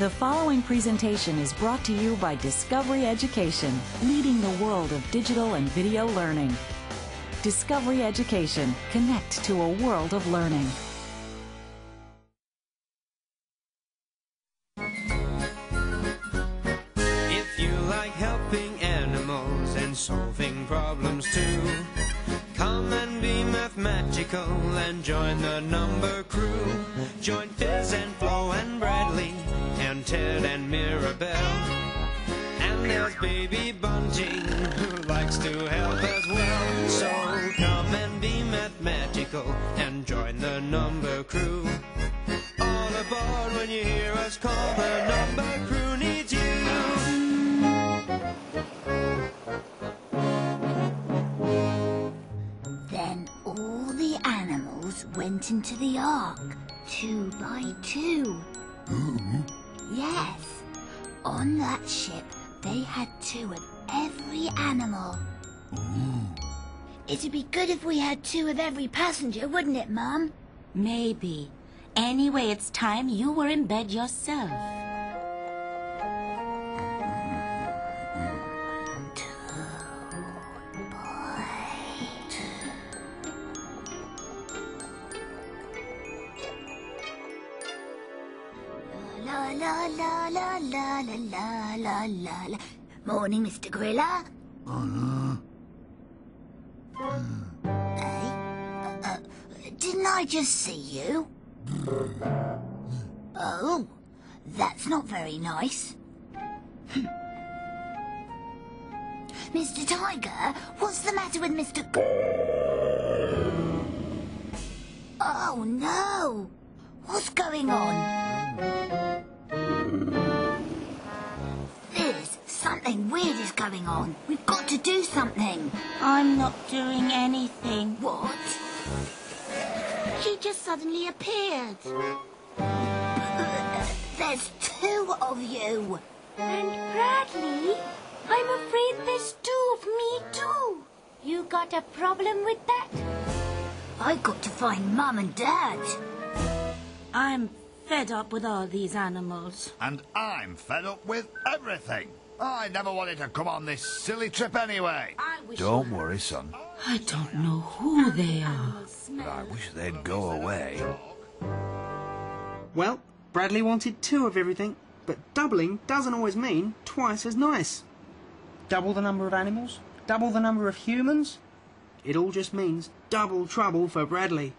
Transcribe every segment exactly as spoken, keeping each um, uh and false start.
The following presentation is brought to you by Discovery Education, leading the world of digital and video learning. Discovery Education. Connect to a world of learning. If you like helping animals and solving problems too, come and be mathematical and join the number crew. Join Fizz and Flo and Bradley and Ted and Mirabelle. And there's baby Bunty who likes to help as well. So come and be mathematical and join the number crew. All aboard when you hear us call, the number crew needs you. Then all the animals went into the ark, two by two. Yes, on that ship they had two of every animal. It'd be good if we had two of every passenger, wouldn't it, Mum? Maybe. Anyway, it's time you were in bed yourself. La la la la la la la la la la. Morning, Mister Gorilla. Hey, uh, didn't I just see you? Oh, that's not very nice. Mister Tiger, what's the matter with Mister G- Oh no! What's going on? Fizz, something weird is going on. We've got to do something. I'm not doing anything. What? She just suddenly appeared. There's two of you. And Bradley, I'm afraid there's two of me too. You got a problem with that? I've got to find Mum and Dad. I'm fed up with all these animals. And I'm fed up with everything. I never wanted to come on this silly trip anyway. I wish Don't you- worry, son. I don't know who they are. But I wish they'd go away. Well, Bradley wanted two of everything, but doubling doesn't always mean twice as nice. Double the number of animals, double the number of humans. It all just means double trouble for Bradley.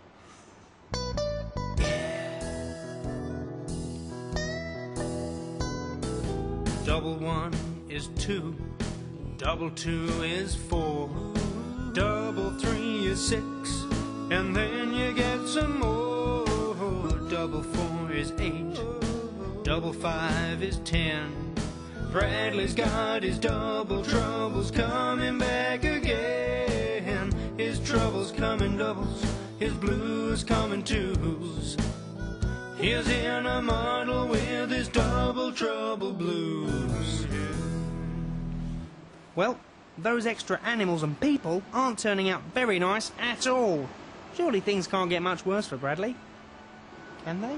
Double one is two, double two is four, double three is six, and then you get some more. Double four is eight, double five is ten. Bradley's got his double troubles coming back again. His troubles come in doubles, his blues come in twos. He's in a model with his double trouble blues. Well, those extra animals and people aren't turning out very nice at all. Surely things can't get much worse for Bradley. Can they?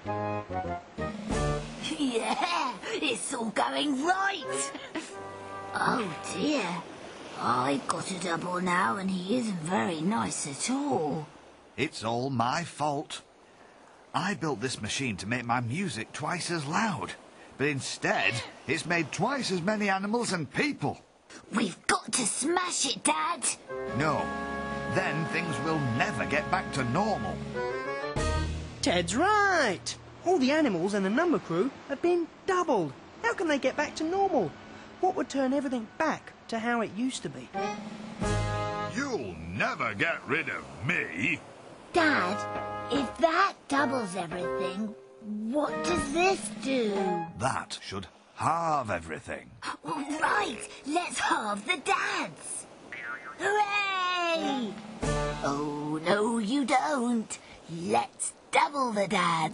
Yeah, it's all going right. Oh dear. I've got a double now and he isn't very nice at all. It's all my fault. I built this machine to make my music twice as loud, but instead it's made twice as many animals and people. We've got to smash it, Dad. No, then things will never get back to normal. Ted's right. All the animals and the number crew have been doubled. How can they get back to normal? What would turn everything back to how it used to be? You'll never get rid of me. Dad, if that doubles everything, what does this do? That should halve everything. Right, let's halve the dads. Hooray! Oh, no, you don't. Let's double the dads.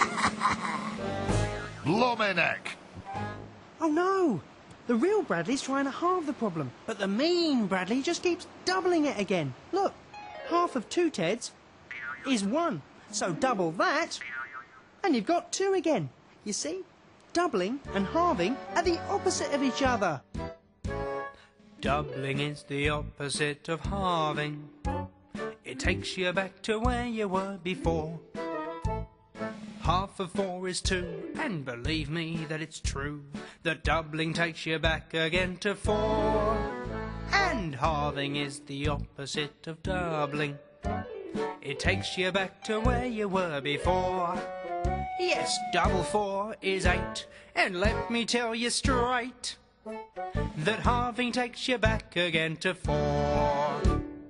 Bloomineck! Oh no! The real Bradley's trying to halve the problem, but the mean Bradley just keeps doubling it again. Look, half of two Teds is one, so double that, and you've got two again. You see? doubling and halving are the opposite of each other. Doubling is the opposite of halving. It takes you back to where you were before. Half of four is two, and believe me that it's true. The doubling takes you back again to four. And halving is the opposite of doubling. It takes you back to where you were before. Yes, double four is eight, and let me tell you straight that halving takes you back again to four.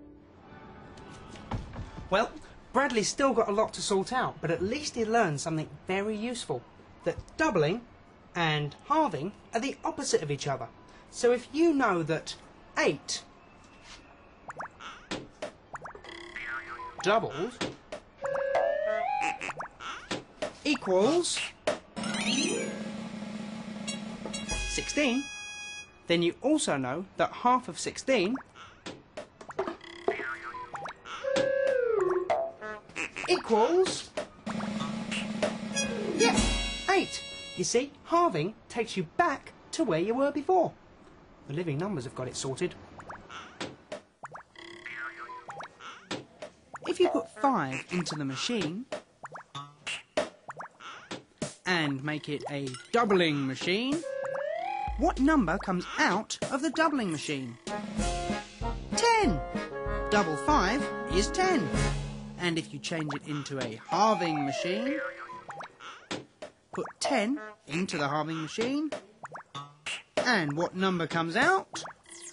Well, Bradley's still got a lot to sort out, but at least he learned something very useful. That doubling and halving are the opposite of each other. So if you know that eight doubles equals sixteen, then you also know that half of sixteen equals, yeah, eight. You see, halving takes you back to where you were before. The living numbers have got it sorted. If you put five into the machine and make it a doubling machine, what number comes out of the doubling machine? ten. Double five is ten. And if you change it into a halving machine, put ten into the halving machine, and what number comes out?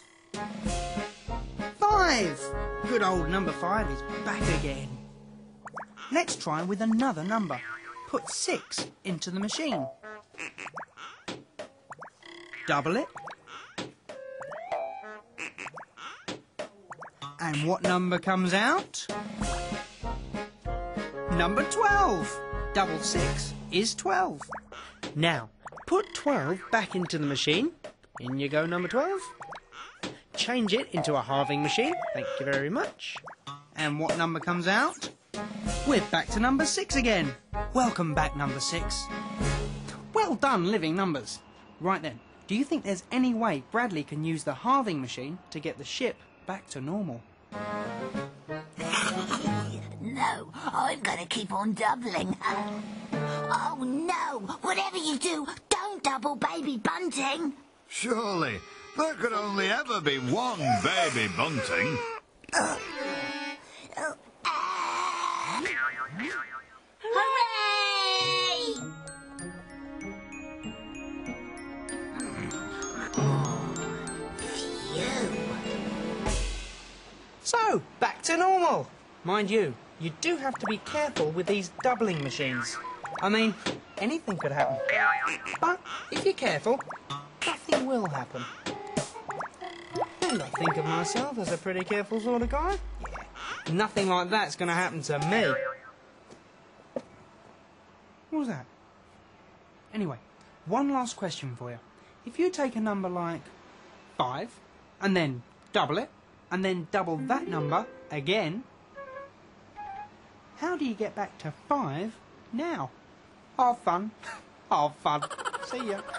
Five! Good old number five is back again. Let's try with another number. Put six into the machine. Double it. And what number comes out? Number twelve. Double six is twelve. Now, put twelve back into the machine. In you go, number twelve. Change it into a halving machine. Thank you very much. And what number comes out? We're back to number six again. Welcome back, number six. Well done, living numbers. Right then, do you think there's any way Bradley can use the halving machine to get the ship back to normal? No, I'm going to keep on doubling. Oh no, whatever you do, don't double Baby Bunting. Surely, there could only ever be one Baby Bunting. Uh, uh, uh, hooray! Phew. So, back to normal. Mind you, you do have to be careful with these doubling machines. I mean, anything could happen. But if you're careful, nothing will happen. And I think of myself as a pretty careful sort of guy. Yeah, nothing like that's going to happen to me. What was that? Anyway, one last question for you. If you take a number like five, and then double it, and then double that number again, how do you get back to five now? Have fun. Have fun. See ya.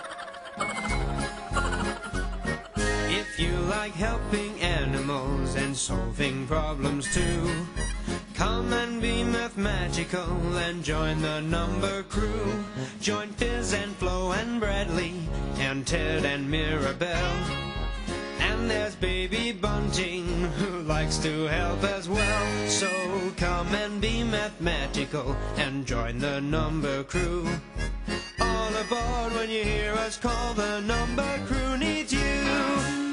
If you like helping animals and solving problems too, come and be mathematical and join the number crew. Join Fizz and Flo and Bradley and Ted and Mirabelle. And there's Baby Bunting who likes to help as well. So come and be mathematical and join the number crew. All aboard when you hear us call, the number crew needs you.